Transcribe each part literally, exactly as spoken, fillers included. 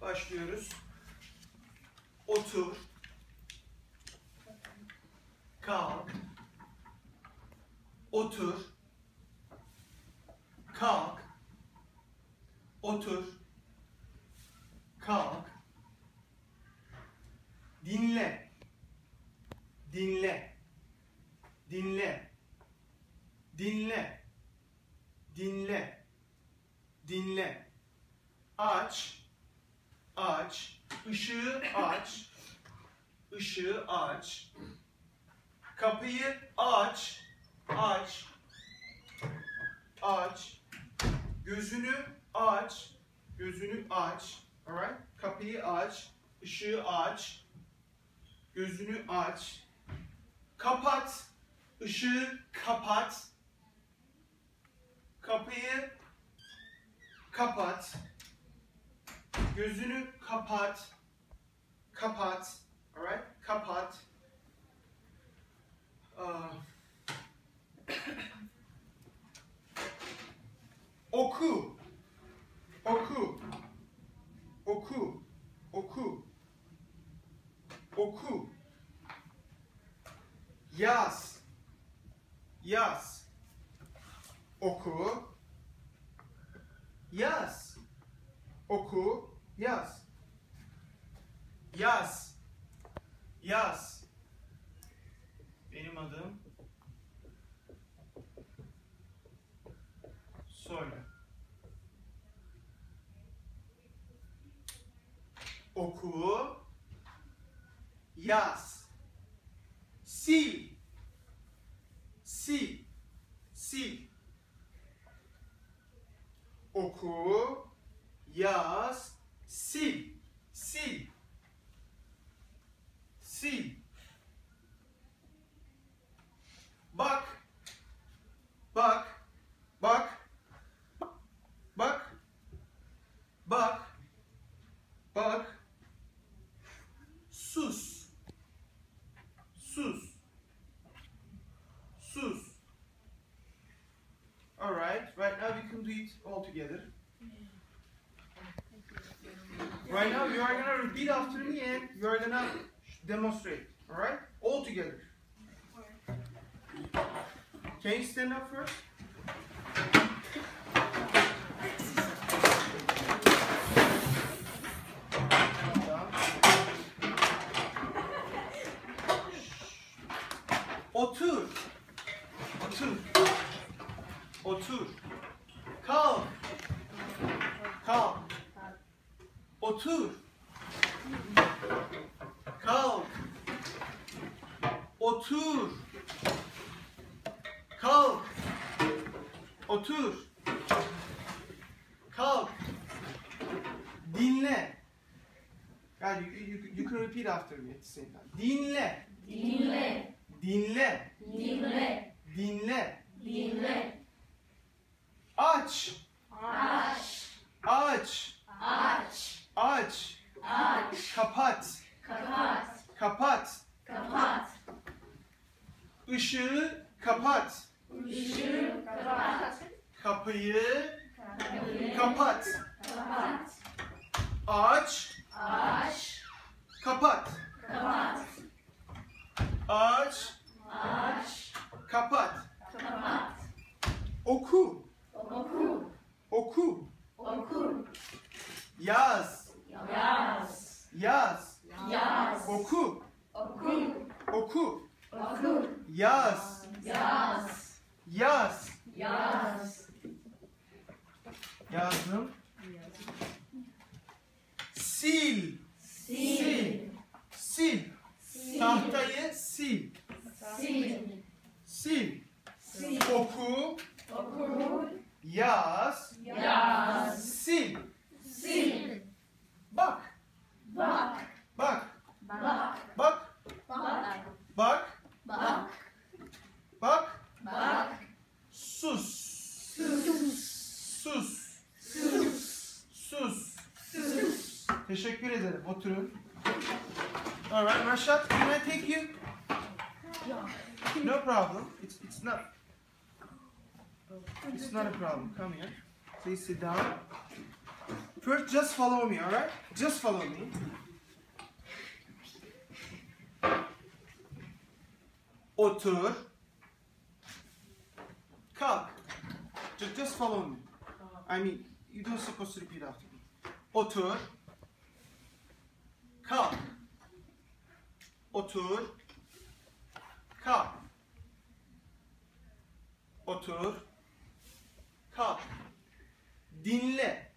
Başlıyoruz. Otur. Kalk. Otur. Kalk. Otur. Kalk. Dinle. Dinle. Dinle. Dinle. Dinle. Dinle. Aç. Aç. Işığı aç. Işığı aç. Kapıyı aç. Aç. Aç. Gözünü aç. Gözünü aç. Alright? Kapıyı aç. Işığı aç. Gözünü aç. Kapat. Işığı kapat. Kapıyı kapat. Gözünü kapat. Kapat. Alright? Kapat. Uh, oku. Oku. Oku. Oku. Oku. Yaz. Yaz. Oku. Yaz. Oku. Yaz. Yaz. Yaz. Benim adım Söyle. Oku. Yaz. Sil. Sil. Sil. Oku. Yaz. Sil. Sil. Sil. Bak. Bak. Bak. Bak. Bak. Bak. Sus. Sus. Sus. All right. Right now we can do it all together. Right now you are gonna repeat after me and you are gonna demonstrate. All right? All together. Can you stand up first? Otur. Otur. Otur. Kalk. Kalk. Otur. Kalk. Otur. Kalk. Otur. Kalk. Dinle. Yani you, you, you can repeat after me at the same time. Dinle. Dinle. Dinle. Dinle. Dinle. Dinle. Aç. Aç. Aç. Aç. Aç. Aç. Kapat. Kapat. Kapat. Kapat. Işığı kapat. Işığı kapat. Kapıyı Kapıyı kapat. kapat. Aç. Aç. Kapat. Kapat. Aç. Aç. Kapat. Kapat. Oku. Oku. Oku. Oku. Yaz. Yaz. Yaz. Yaz. Oku. Oku. Oku. Oku. Yaz. Yaz. Yaz. Yaz. Yazdım. Sil. Sil. Sil. Sil. Tahtayı sil. Sil. Sil. Sil. Oku. Oku. Yaz. Yaz. Sil. Sil. Bak. Bak. Bak. Bak. Bak. Bak. Bak. Bak. Bak. Bak. Sus. Sus. Sus. Sus. Sus. Sus. Teşekkür ederim. Oturun. Alright, Rashad, can I take you? No problem. It's it's not. It's not a problem. Come here. Please sit down. First, just follow me, alright? Just follow me. Otur. Kalk. Just, just follow me. I mean, you don't supposed to repeat after me. Otur. Kalk. Otur. Kalk. Otur. Kalk. Dinle.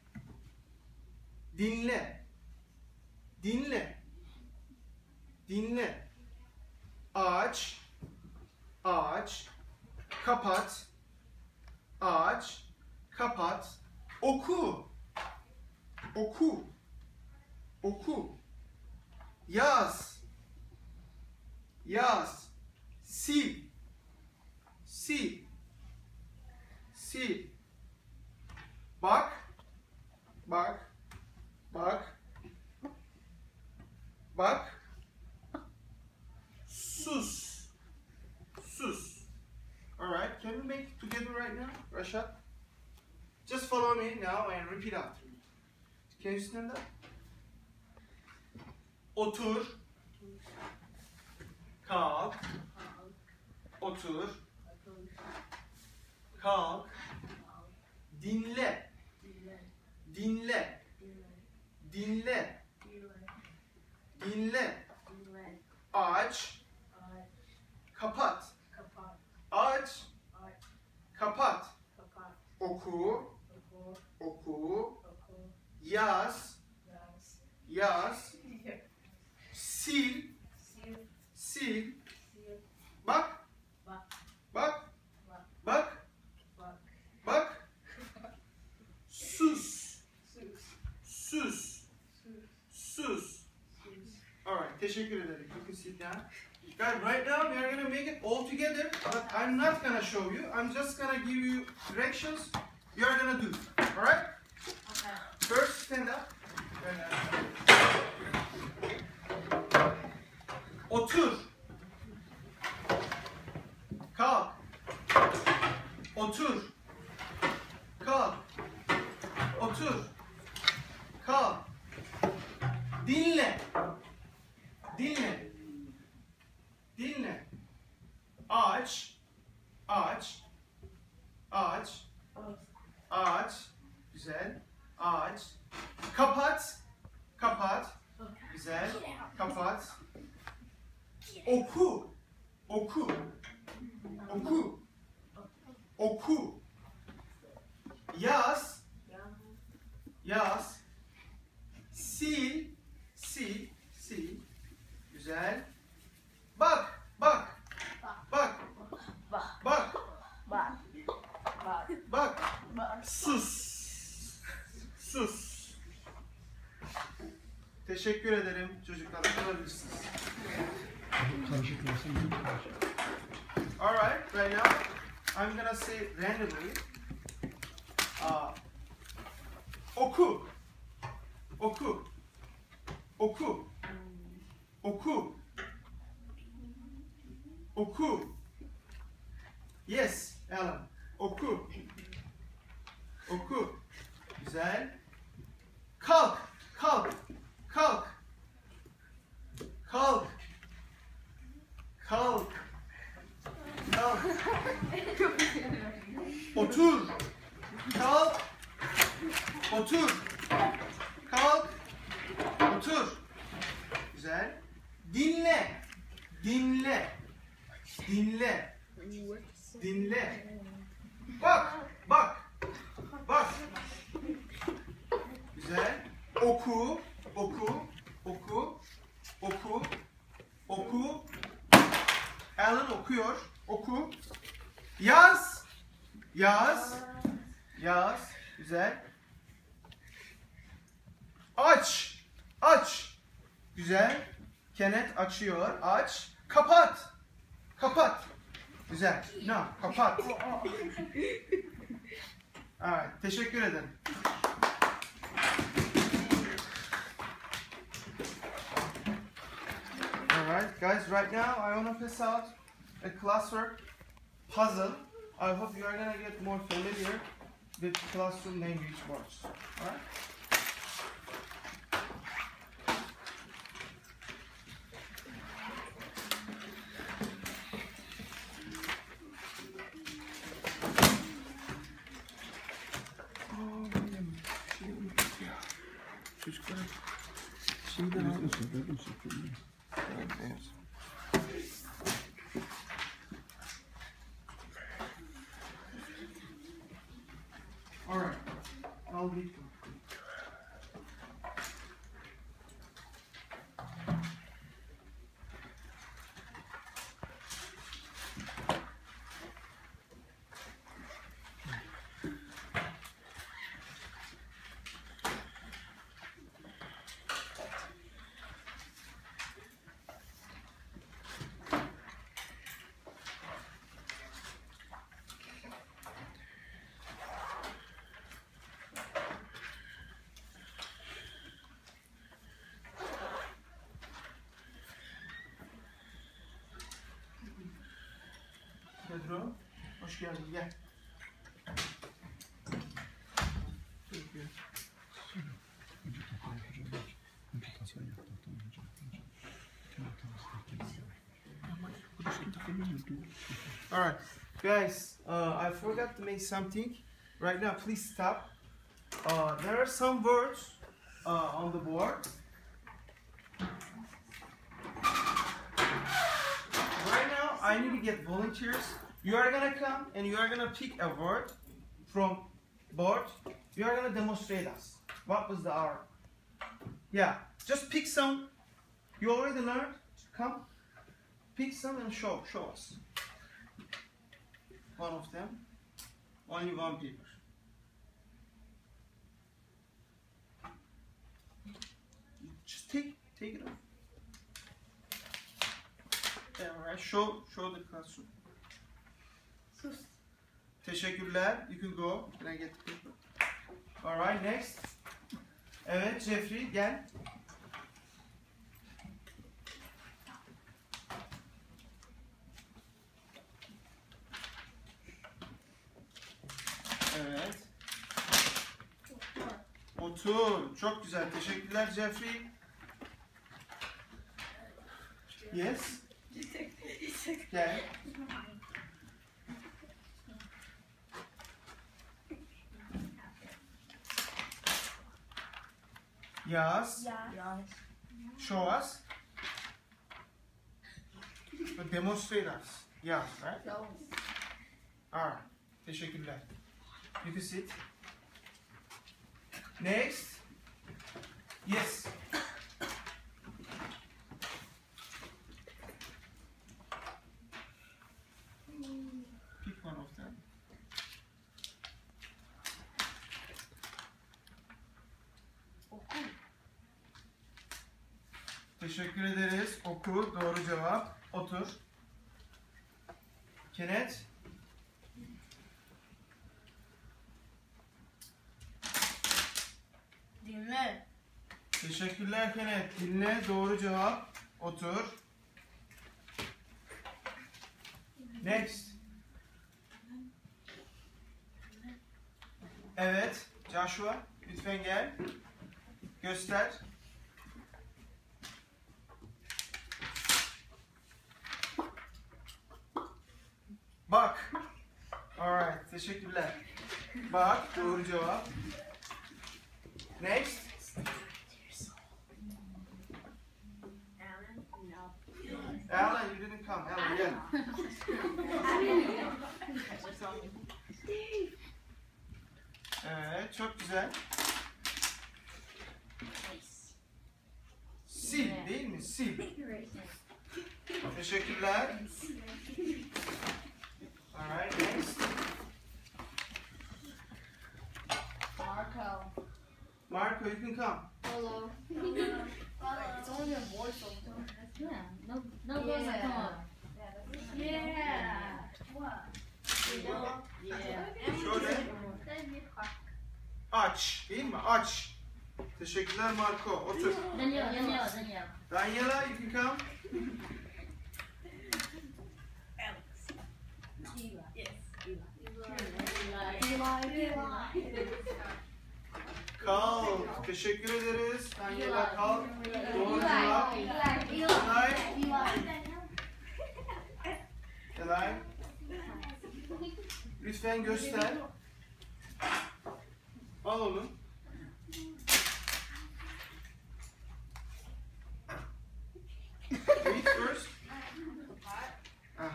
Dinle. Dinle. Dinle. Aç. Aç. Kapat. Aç. Kapat. Oku. Oku. Oku. Yaz. Yaz. Sil. Sil. Sil. Bak. Bak. Bak. Bak. Sus. Sus. Alright, can we make it together right now, Rashad? Just follow me now and repeat after me. Can you stand up? Otur. Kalk. Otur. Kalk. Dinle. Dinle. Dinle. Dinle. Aç. Kapat. Aç. Kapat. Oku. Oku. Yaz. Yaz. Sil. Sil. Bak. Bak. Bak. Bak. Sus. Sus. Sus. Alright, teşekkür ederim. You can sit down. Guys, right now we are going to make it all together, but I'm not going to show you. I'm just going to give you directions you are going to do. Alright? First, stand up. Otur. Kalk. Otur. Kalk. Otur. Kalk. Dinle. Dinle. Dinle. Aç. Aç. Aç. Aç. Güzel. Aç. Kapat. Kapat. Güzel. Kapat. Oku. Oku. Oku. Oku. Yaz. Yaz. Sil. Sil. Sil. Güzel. Bak. Bak. Bak. Bak. Bak. Sus. Sus. Teşekkür ederim çocuklar. Oturabilirsiniz. Alright, right now I'm gonna say randomly. Uh, oku. Oku. Oku. Oku. Oku. Yes, Alan. Oku. Oku. Güzel. Kalk. Kalk. Kalk. Kalk. Kalk. Kalk. Otur. Kalk. Otur. Kalk. Otur. Güzel. Dinle. Dinle. Dinle. Dinle. Bak. Bak. Bak. Güzel. Oku. Oku. Oku. Oku. Oku. Alan okuyor. Oku. Yaz. Yaz. Yaz. Güzel. Aç. Aç. Güzel. Kenneth açıyor. Aç. Kapat. Kapat. Güzel. No. Kapat. Evet. Teşekkür ederim. Alright, guys, right now I want to pass out a classwork puzzle. I hope you are going to get more familiar with classroom language words. Alright? çocuklara şeyden aldım. Evet. Alright. I'll be Pedro, hoş geldin. Gel. All right, guys. Uh, I forgot to make something. Right now, please stop. Uh, there are some words uh, on the board. Right now, I need to get volunteers. You are gonna come and you are gonna pick a word from board. You are gonna demonstrate us. What was the hour? Yeah, just pick some. You already learned. Come, pick some and show show us. One of them. Only one paper. Just take take it off. Alright, show show the classroom. Sus. Teşekkürler. You can go. Can I get the paper? Alright, next. Evet, Jeffrey gel. Evet. Otur. Çok güzel. Teşekkürler Jeffrey. Yes. Gel. Yaz. Yaz. Show us. Demonstrate us. Yaz, right? Yaz. Alright. Teşekkürler. You can sit. Next. Yes. Pick one of them. Okul. Teşekkür ederiz. Oku. Doğru cevap. Otur. Kenneth. Dinle. Teşekkürler Kenneth. Dinle. Doğru cevap. Otur. Next. Evet. Joshua. Lütfen gel. Göster. Bak. Alright. Teşekkürler. Bak. Doğru cevap. Next. Alan, you didn't come. Alan, gel. Evet, çok güzel. Sil değil mi? Sil. Teşekkürler. Alright, next. Marco. Marco, you can come. Hello. It's only a voice over. Yeah, no, no girls that come up. Yeah. What? Yeah. Şöyle. Aç, değil mi? Aç. Teşekkürler Marco. Otur. Daniel, Daniel, Daniel. Daniela, you can come. Kalk. Teşekkür ederiz. Daniela kalk. Doğru cevap. Elay. Elay. Lütfen göster. Al onu.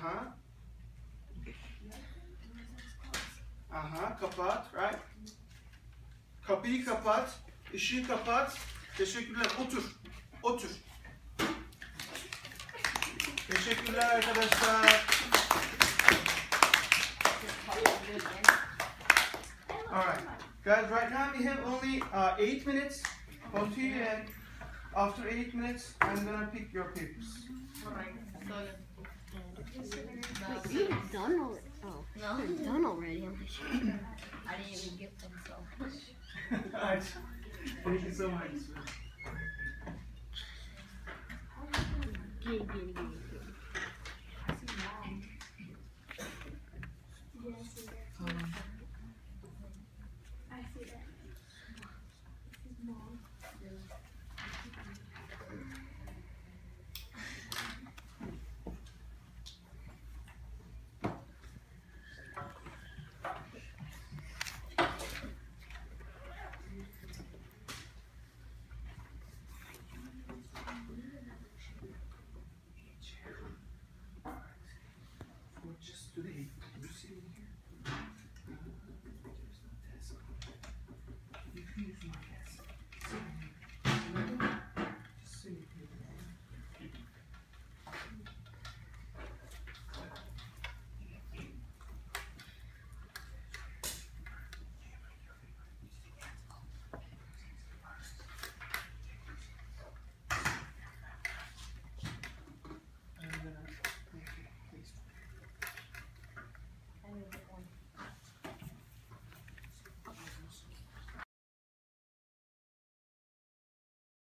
Aha. Aha, kapat, right? Kapıyı kapat, ışığı kapat. Teşekkürler, otur, otur. Teşekkürler arkadaşlar. Alright, guys, right now we have only uh, eight minutes. Continue, and after eight minutes, I'm gonna pick your papers. Wait, you're done already? Oh, No, you're done already. I'm just- I didn't even give them so. Alright, thank you so much. Giddy, giddy, giddy.